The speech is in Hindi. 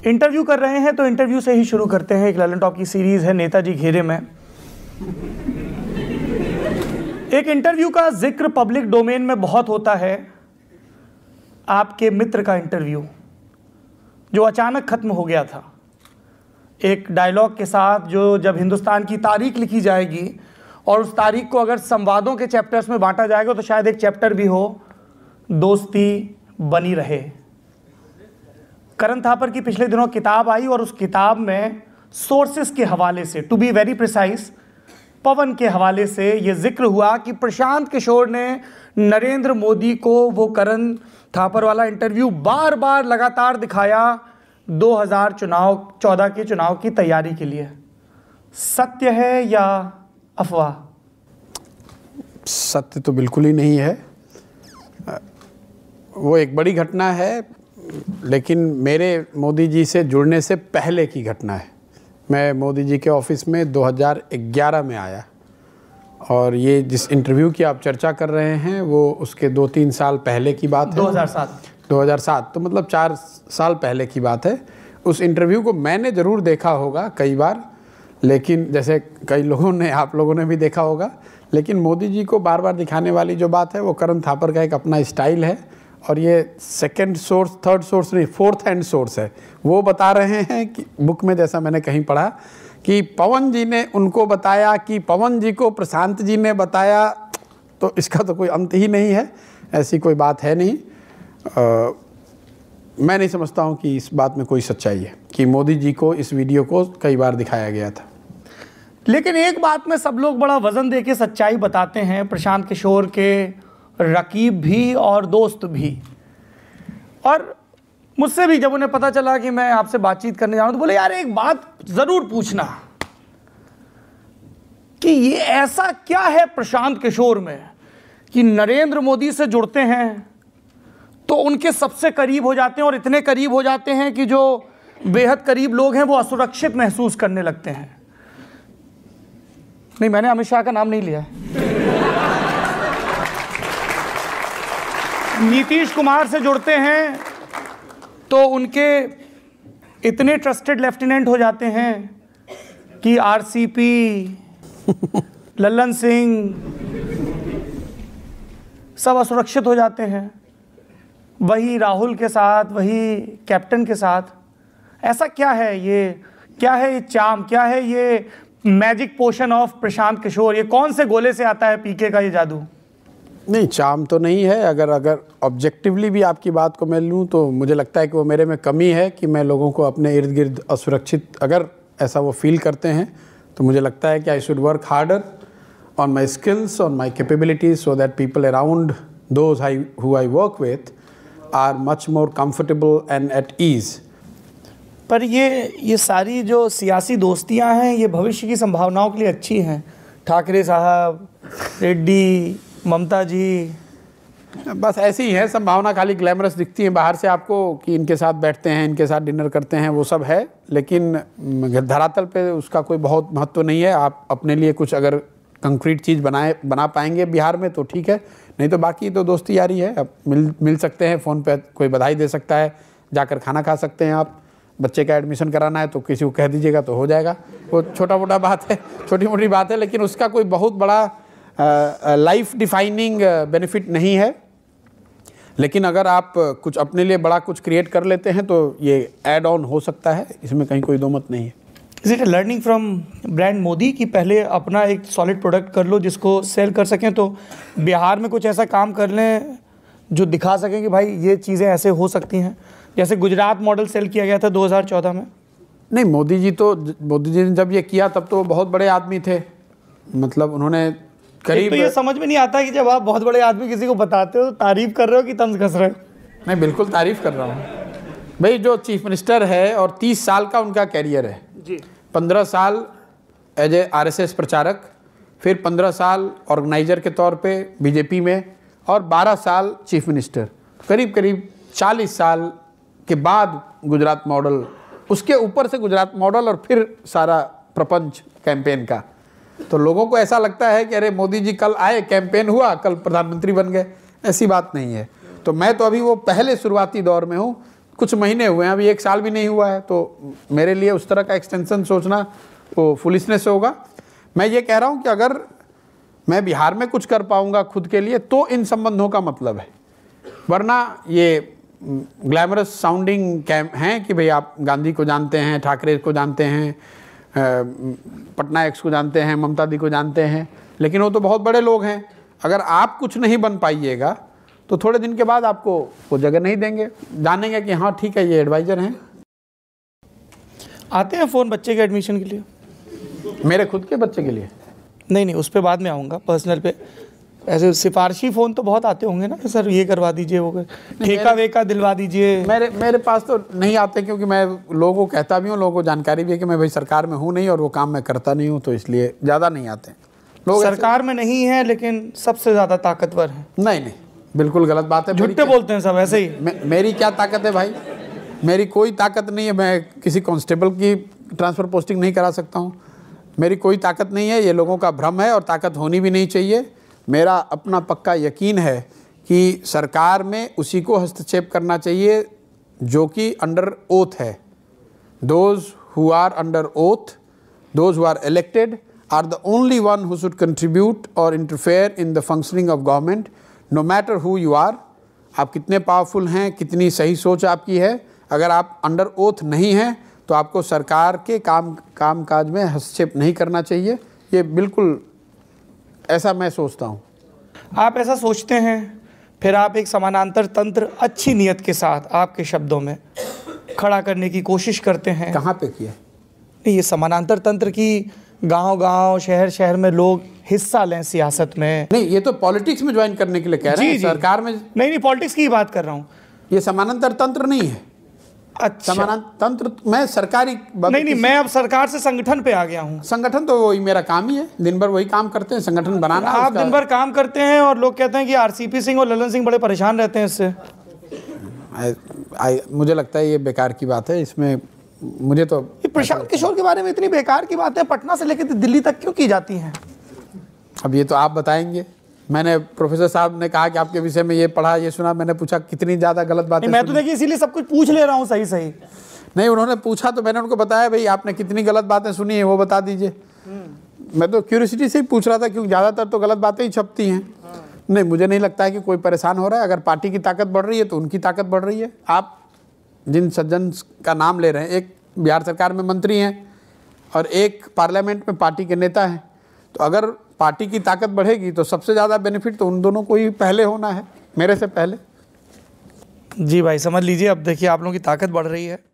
इंटरव्यू कर रहे हैं तो इंटरव्यू से ही शुरू करते हैं। एक लल्लनटॉप की सीरीज है नेताजी घेरे में। एक इंटरव्यू का जिक्र पब्लिक डोमेन में बहुत होता है। आपके मित्र का इंटरव्यू जो अचानक खत्म हो गया था, एक डायलॉग के साथ, जो जब हिंदुस्तान की तारीख लिखी जाएगी और उस तारीख को अगर संवादों के चैप्टर्स में बांटा जाएगा तो शायद एक चैप्टर भी हो दोस्ती बनी रहे। करण थापर की पिछले दिनों किताब आई और उस किताब में सोर्सेस के हवाले से, to be very precise, Pawan के हवाले से ये जिक्र हुआ कि प्रशांत किशोर ने नरेंद्र मोदी को वो करण थापर वाला इंटरव्यू बार बार लगातार दिखाया 2014 के चुनाव की तैयारी के लिए। सत्य है या अफवाह? सत्य तो बिल्कुल ही नहीं है। वो एक बड़ी घटना है, लेकिन मेरे मोदी जी से जुड़ने से पहले की घटना है। मैं मोदी जी के ऑफिस में 2011 में आया और ये जिस इंटरव्यू की आप चर्चा कर रहे हैं वो उसके 2-3 साल पहले की बात है। 2007 तो मतलब 4 साल पहले की बात है। उस इंटरव्यू को मैंने ज़रूर देखा होगा कई बार, लेकिन जैसे कई लोगों ने, आप लोगों ने भी देखा होगा, लेकिन मोदी जी को बार बार दिखाने वाली जो बात है वो करण थापर का एक अपना स्टाइल है और ये सेकंड सोर्स, थर्ड सोर्स नहीं, फोर्थ हैंड सोर्स है। वो बता रहे हैं कि बुक में, जैसा मैंने कहीं पढ़ा, कि पवन जी ने उनको बताया कि पवन जी को प्रशांत जी ने बताया, तो इसका तो कोई अंत ही नहीं है। ऐसी कोई बात है नहीं। मैं नहीं समझता हूँ कि इस बात में कोई सच्चाई है कि मोदी जी को इस वीडियो को कई बार दिखाया गया था। लेकिन एक बात में सब लोग बड़ा वजन दे के सच्चाई बताते हैं, प्रशांत किशोर के रकीब भी और दोस्त भी। और मुझसे भी जब उन्हें पता चला कि मैं आपसे बातचीत करने जा रहा हूं तो बोले, यार एक बात जरूर पूछना कि ये ऐसा क्या है प्रशांत किशोर में कि नरेंद्र मोदी से जुड़ते हैं तो उनके सबसे करीब हो जाते हैं और इतने करीब हो जाते हैं कि जो बेहद करीब लोग हैं वो असुरक्षित महसूस करने लगते हैं। नहीं, मैंने अमित शाह का नाम नहीं लिया है। नीतीश कुमार से जुड़ते हैं तो उनके इतने ट्रस्टेड लेफ्टिनेंट हो जाते हैं कि आरसीपी, लल्लन सिंह सब असुरक्षित हो जाते हैं। वही राहुल के साथ, वही कैप्टन के साथ। ऐसा क्या है ये? क्या है ये चार्म? क्या है ये magic potion of Prashant Kishor? ये कौन से गोले से आता है पीके का ये जादू? नहीं, चार्म तो नहीं है। अगर ऑब्जेक्टिवली भी आपकी बात को मैं लूँ तो मुझे लगता है कि वो मेरे में कमी है कि मैं लोगों को अपने इर्द गिर्द असुरक्षित, अगर ऐसा वो फील करते हैं तो मुझे लगता है कि I should work harder on my skills, on my capabilities, so that people around those who I work with are much more comfortable and at ease. पर ये सारी जो सियासी दोस्तियां हैं ये भविष्य की संभावनाओं के लिए अच्छी हैं। ठाकरे साहब, रेड्डी, ममता जी, बस ऐसी ही है। संभावना खाली ग्लैमरस दिखती है बाहर से आपको कि इनके साथ बैठते हैं, इनके साथ डिनर करते हैं, वो सब है, लेकिन धरातल पे उसका कोई बहुत महत्व नहीं है। आप अपने लिए कुछ अगर कंक्रीट चीज़ बना पाएंगे बिहार में तो ठीक है, नहीं तो बाकी तो दोस्ती यारी है। अब मिल सकते हैं, फ़ोन पे कोई बधाई दे सकता है, जाकर खाना खा सकते हैं। आप बच्चे का एडमिशन कराना है तो किसी को कह दीजिएगा तो हो जाएगा। वो छोटा मोटा बात है, छोटी मोटी बात है, लेकिन उसका कोई बहुत बड़ा लाइफ डिफाइनिंग बेनिफिट नहीं है। लेकिन अगर आप कुछ अपने लिए बड़ा कुछ क्रिएट कर लेते हैं तो ये ऐड ऑन हो सकता है, इसमें कहीं कोई दो मत नहीं है। Is it learning from brand Modi कि पहले अपना एक सॉलिड प्रोडक्ट कर लो जिसको सेल कर सकें, तो बिहार में कुछ ऐसा काम कर लें जो दिखा सकें कि भाई ये चीज़ें ऐसे हो सकती हैं, जैसे गुजरात मॉडल सेल किया गया था 2014 में? नहीं, मोदी जी ने जब ये किया तब तो बहुत बड़े आदमी थे, मतलब उन्होंने करीब, तो ये समझ में नहीं आता कि जब आप बहुत बड़े आदमी किसी को बताते हो तो तारीफ कर रहे हो कि तंज कस रहे हो? मैं बिल्कुल तारीफ कर रहा हूँ भाई। जो चीफ मिनिस्टर है और 30 साल का उनका कैरियर है जी, 15 साल एज ए आरएसएस प्रचारक, फिर 15 साल ऑर्गेनाइजर के तौर पे बीजेपी में और 12 साल चीफ मिनिस्टर, करीब करीब 40 साल के बाद गुजरात मॉडल, उसके ऊपर से गुजरात मॉडल और फिर सारा प्रपंच कैंपेन का। तो लोगों को ऐसा लगता है कि अरे मोदी जी कल आए, कैंपेन हुआ, कल प्रधानमंत्री बन गए। ऐसी बात नहीं है। तो मैं तो अभी वो पहले शुरुआती दौर में हूँ, कुछ महीने हुए हैं, अभी 1 साल भी नहीं हुआ है, तो मेरे लिए उस तरह का एक्सटेंशन सोचना वो फुलिशनेस होगा। मैं ये कह रहा हूँ कि अगर मैं बिहार में कुछ कर पाऊँगा खुद के लिए तो इन संबंधों का मतलब है, वरना ये ग्लैमरस साउंडिंग हैं कि भाई आप गांधी को जानते हैं, ठाकरे को जानते हैं, पटनायक को जानते हैं, ममता दी को जानते हैं, लेकिन वो तो बहुत बड़े लोग हैं। अगर आप कुछ नहीं बन पाइएगा तो थोड़े दिन के बाद आपको वो जगह नहीं देंगे, जानेंगे कि हाँ ठीक है ये एडवाइज़र हैं। आते हैं फ़ोन बच्चे के एडमिशन के लिए? मेरे खुद के बच्चे के लिए नहीं, उस पर बाद में आऊँगा, पर्सनल पे। ऐसे सिफारशी फ़ोन तो बहुत आते होंगे ना, सर ये करवा दीजिए, वो ठेका वेका दिलवा दीजिए। मेरे पास तो नहीं आते, क्योंकि मैं लोगों को कहता भी हूँ, लोगों को जानकारी भी है कि मैं भाई सरकार में हूँ नहीं और वो काम मैं करता नहीं हूँ, तो इसलिए ज़्यादा नहीं आते लोग। सरकार में नहीं है लेकिन सबसे ज़्यादा ताकतवर है। नहीं, बिल्कुल गलत बात है, झूठे बोलते हैं सब ऐसे ही। मेरी क्या ताकत है भाई? मेरी कोई ताकत नहीं है, मैं किसी कांस्टेबल की ट्रांसफ़र पोस्टिंग नहीं करा सकता हूँ, मेरी कोई ताकत नहीं है, ये लोगों का भ्रम है और ताकत होनी भी नहीं चाहिए। मेरा अपना पक्का यकीन है कि सरकार में उसी को हस्तक्षेप करना चाहिए जो कि अंडर ओथ है। Those who are under oath, those who are elected are the only one who should contribute और interfere in the functioning of government, no matter who you are. आप कितने पावरफुल हैं, कितनी सही सोच आपकी है, अगर आप अंडर ओथ नहीं हैं तो आपको सरकार के काम काज में हस्तक्षेप नहीं करना चाहिए। ये बिल्कुल ऐसा मैं सोचता हूँ। आप ऐसा सोचते हैं, फिर आप एक समानांतर तंत्र अच्छी नीयत के साथ आपके शब्दों में खड़ा करने की कोशिश करते हैं। कहाँ पे किया? नहीं, ये समानांतर तंत्र की गांव-गांव, शहर-शहर में लोग हिस्सा लें सियासत में। नहीं, ये तो पॉलिटिक्स में ज्वाइन करने के लिए कह रहे हैं, सरकार में नहीं, पॉलिटिक्स की बात कर रहा हूँ। ये समानांतर तंत्र नहीं है। अच्छा, समानांतर तंत्र मैं सरकारी नहीं, मैं अब सरकार से संगठन पे आ गया हूँ। संगठन तो वही मेरा काम ही है, दिन भर वही काम करते हैं, संगठन बनाना। आप दिन भर काम करते हैं और लोग कहते हैं कि आरसीपी सिंह और ललन सिंह बड़े परेशान रहते हैं इससे। मुझे लगता है ये बेकार की बात है, इसमें मुझे तो प्रशांत किशोर के बारे में इतनी बेकार की बातें पटना से लेकर दिल्ली तक क्यों की जाती हैं? अब ये तो आप बताएंगे। मैंने प्रोफेसर साहब ने कहा कि आपके विषय में ये पढ़ा, ये सुना, मैंने पूछा कितनी ज़्यादा गलत बातें। मैं तो देखिए इसीलिए सब कुछ पूछ ले रहा हूँ सही। नहीं, उन्होंने पूछा तो मैंने उनको बताया भाई आपने कितनी गलत बातें सुनी है वो बता दीजिए। मैं तो क्यूरियोसिटी से ही पूछ रहा था, क्योंकि ज़्यादातर तो गलत बातें ही छपती हैं। नहीं, मुझे नहीं लगता है कि कोई परेशान हो रहा है। अगर पार्टी की ताकत बढ़ रही है तो उनकी ताकत बढ़ रही है। आप जिन सज्जन का नाम ले रहे हैं, एक बिहार सरकार में मंत्री हैं और एक पार्लियामेंट में पार्टी के नेता हैं, तो अगर पार्टी की ताकत बढ़ेगी तो सबसे ज़्यादा बेनिफिट तो उन दोनों को ही पहले होना है, मेरे से पहले। जी भाई, समझ लीजिए, अब देखिए आप लोगों की ताकत बढ़ रही है।